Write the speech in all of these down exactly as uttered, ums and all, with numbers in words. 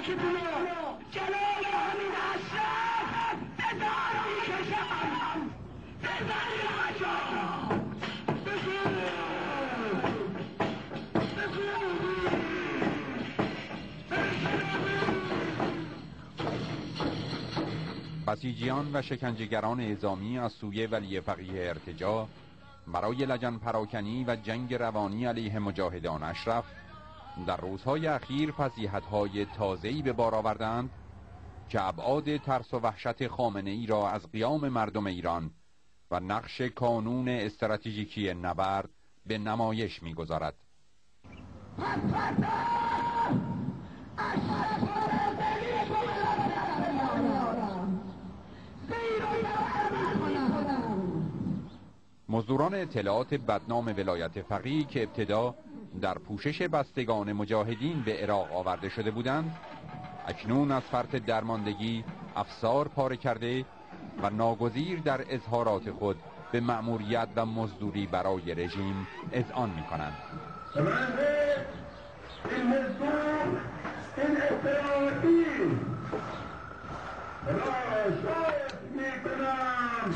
خاکتون رو جلال همین اشرف بزار میکشم. بزنید بچه‌ها، بسیجیان و شکنجهگران اعزامی از سوی ولی فقیه ارتجاع برای لجن پراکنی و جنگ روانی علیه مجاهدان اشرف در روزهای اخیر فضیحت‌های تازه‌ای به بار آوردند که ابعاد ترس و وحشت خامنه‌ای را از قیام مردم ایران و نقش کانون استراتژیکی نبرد به نمایش می‌گذارد. مزدوران اطلاعات بدنام ولایت فقیه که ابتدا در پوشش بستگان مجاهدین به عراق آورده شده بودند، اکنون از فرط درماندگی افسار پاره کرده و ناگزیر در اظهارات خود به مأموریت و مزدوری برای رژیم اذعان می‌کنند. این مزدور، این اطلاعاتی را شاید می‌کنم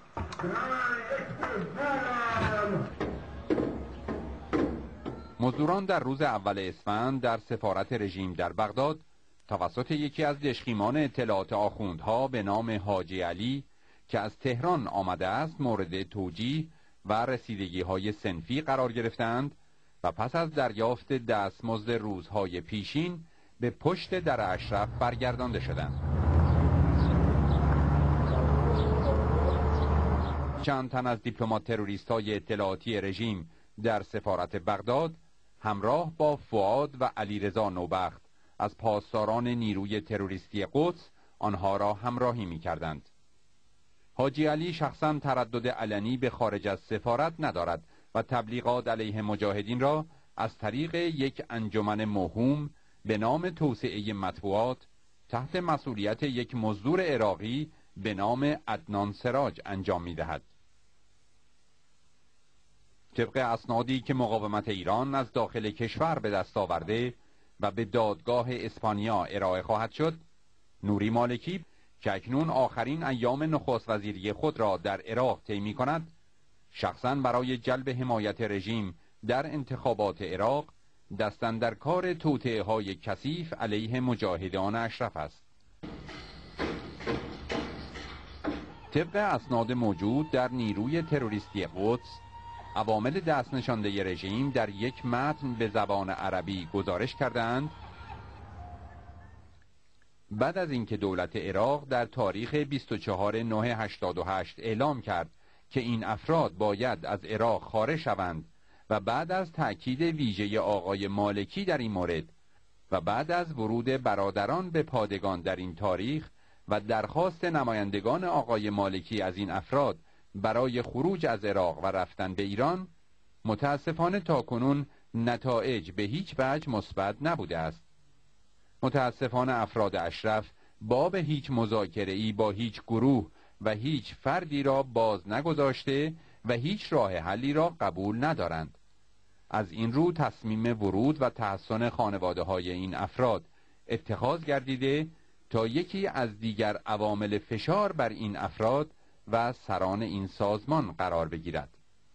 مزدوران در روز اول اسفند در سفارت رژیم در بغداد توسط یکی از دشخیمان اطلاعات آخوندها به نام حاجی علی که از تهران آمده است مورد توجیه و رسیدگی‌های صنفی قرار گرفتند و پس از دریافت دستمزد روزهای پیشین به پشت در اشرف برگردانده شدند. چند تن از دیپلمات تروریست‌های اطلاعاتی رژیم در سفارت بغداد همراه با فؤاد و علیرضا نوبخت از پاسداران نیروی تروریستی قدس آنها را همراهی می‌کردند. حاجی علی شخصاً تردد علنی به خارج از سفارت ندارد و تبلیغات علیه مجاهدین را از طریق یک انجمن موهوم به نام توسعه مطبوعات تحت مسئولیت یک مزدور عراقی به نام عدنان سراج انجام می‌دهد. طبق اسنادی که مقاومت ایران از داخل کشور به دست آورده و به دادگاه اسپانیا ارائه خواهد شد، نوری مالکی که اکنون آخرین ایام نخست وزیری خود را در عراق طی می‌کند، شخصاً برای جلب حمایت رژیم در انتخابات عراق دست اندر کار توطئه‌های کثیف علیه مجاهدان اشرف است. طبق اسناد موجود در نیروی تروریستی قدس، عوامل دست نشانده رژیم در یک متن به زبان عربی گزارش کردند بعد از اینکه دولت عراق در تاریخ بیست و چهارم نهم هشتاد و هشت اعلام کرد که این افراد باید از عراق خارج شوند و بعد از تأکید ویژه آقای مالکی در این مورد و بعد از ورود برادران به پادگان در این تاریخ و درخواست نمایندگان آقای مالکی از این افراد برای خروج از عراق و رفتن به ایران، متاسفانه تاکنون نتایج به هیچ وجه مثبت نبوده است. متاسفانه افراد اشرف باب هیچ مذاکره‌ای با هیچ گروه و هیچ فردی را باز نگذاشته و هیچ راه حلی را قبول ندارند. از این رو تصمیم ورود و تحصن خانواده های این افراد اتخاذ گردیده تا یکی از دیگر عوامل فشار بر این افراد و سران این سازمان قرار بگیرد.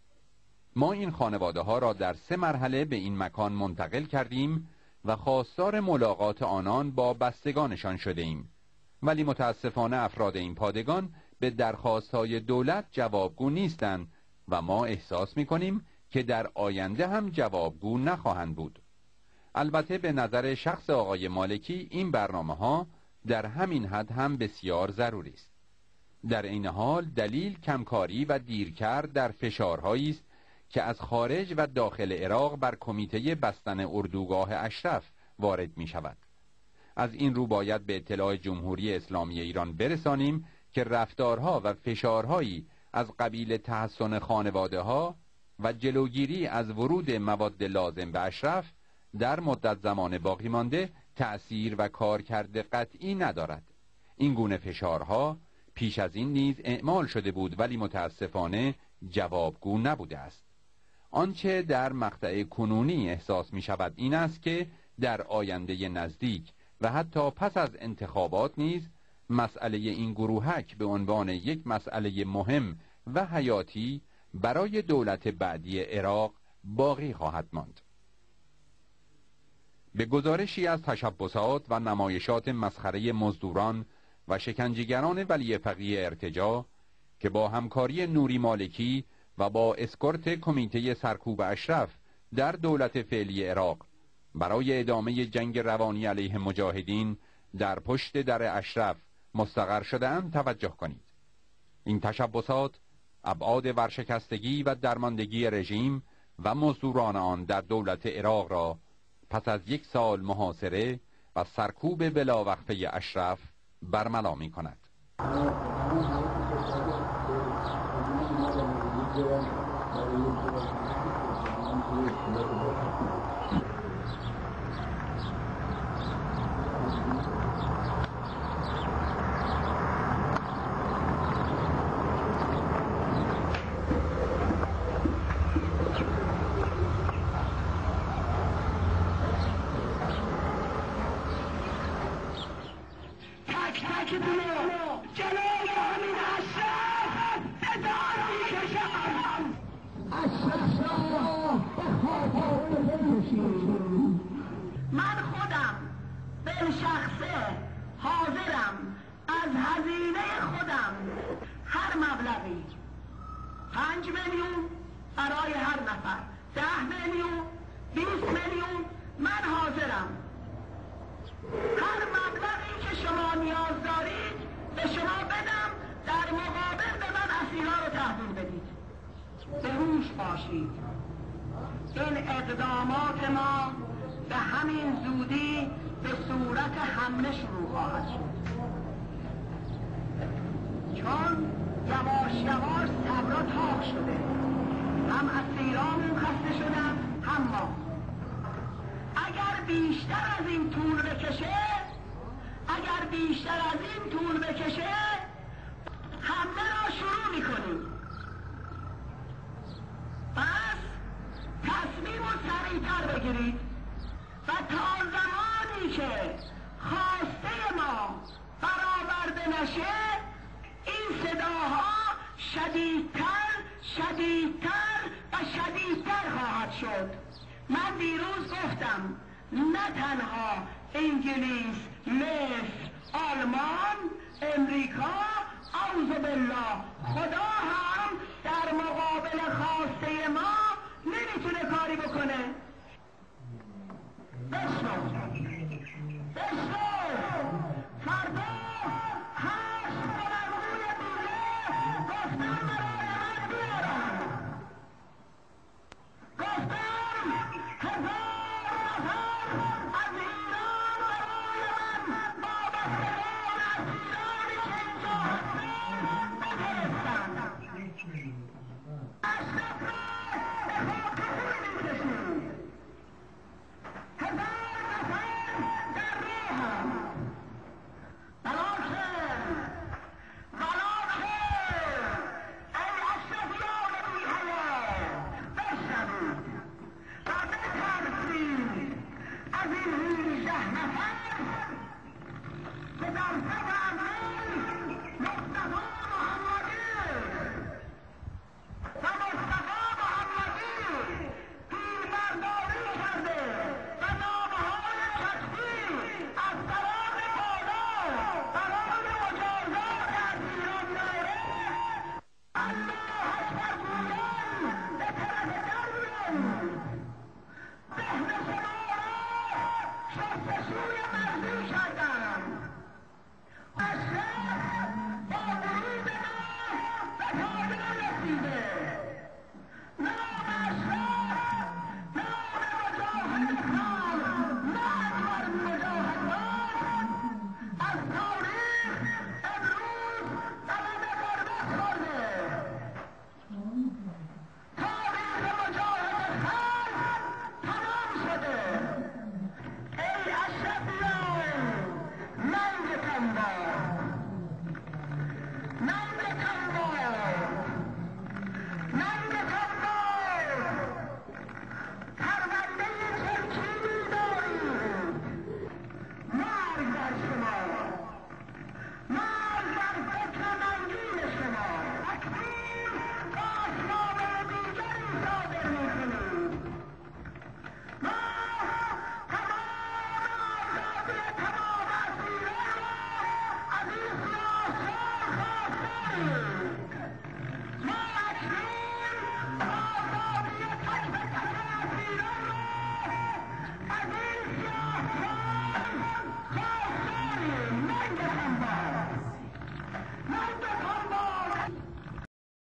ما این خانواده ها را در سه مرحله به این مکان منتقل کردیم و خواستار ملاقات آنان با بستگانشان شده ایم، ولی متاسفانه افراد این پادگان به درخواست های دولت جوابگو نیستند و ما احساس می کنیم که در آینده هم جوابگو نخواهند بود. البته به نظر شخص آقای مالکی این برنامه ها در همین حد هم بسیار ضروری است. در این حال دلیل کمکاری و دیرکرد در فشارهایی است که از خارج و داخل عراق بر کمیته بستن اردوگاه اشرف وارد می شود. از این رو باید به اطلاع جمهوری اسلامی ایران برسانیم که رفتارها و فشارهایی از قبیل تحصن خانواده ها و جلوگیری از ورود مواد لازم به اشرف در مدت زمان باقی مانده تأثیر و کارکرد قطعی ندارد. این گونه فشارها پیش از این نیز اعمال شده بود ولی متاسفانه جوابگو نبوده است. آنچه در مقطع کنونی احساس می شود این است که در آینده نزدیک و حتی پس از انتخابات نیز مسئله این گروهک به عنوان یک مسئله مهم و حیاتی برای دولت بعدی عراق باقی خواهد ماند. به گزارشی از تشبسات و نمایشات مسخره مزدوران و شکنجهگران ولی فقیه ارتجاع که با همکاری نوری مالکی و با اسکورت کمیته سرکوب اشرف در دولت فعلی عراق برای ادامه جنگ روانی علیه مجاهدین در پشت در اشرف مستقر شده‌اند توجه کنید. این تشبسات ابعاد ورشکستگی و درماندگی رژیم و مزدوران آن در دولت عراق را پس از یک سال محاصره و سرکوب بلاوقفه اشرف برملا می کند. من خودم به شخصه حاضرم از هزینه خودم هر مبلغی، پنج میلیون برای هر نفر، ده میلیون، بیست میلیون، من حاضرم هر مبلغی که شما نیاز دارید به شما بدم، در مقابل به من اسیرها رو تحویل بدید. به هوش باشید، این اقدامات ما به همین زودی به صورت حمله شروع خواهد شد، چون یواش یواش صبرا تاق شده، هم اسیرامون خسته شدن هم ما. اگر بیشتر از این طول بکشه اگر بیشتر از این طول بکشه حمله را شروع میکنیم. پس تصمیم رو سریعتر بگیرید و تا زمانی که خواسته ما برآورده نشه این صداها شدیدتر شدیدتر و شدیدتر خواهد شد. من دیروز گفتم نه تنها انگلیس، مصر، آلمان، امریکا، اعوذ بالله، خدا هم در مقابل خواسته ما نمیتونه کاری بکنه. بشنو بشنو فردا هشت بلندگوی دیگه گفتم برای من بیارم، گفتم هزار نفر از ایران برای من وابستگان اسیرانی که اینجا هستیم بفرستند. اشرف را به خاک خون میکشیم. هزار نفر در راهم، ولیکن ولیکن ای اشرفیان بی‌حیا بشنوید و بترسید از این هجده نفر که در صف اول مصطفی محمدی و مصطفی محمدی پیربرداری کرده و نامه‌های کشفی از طرف بالا برای مجازات اسیران داره. الله اکبر گویان به طرف در بیایید، ذهن شما را شستشوی مغزی کردم. اشرف با ورود ما به پایان رسیده.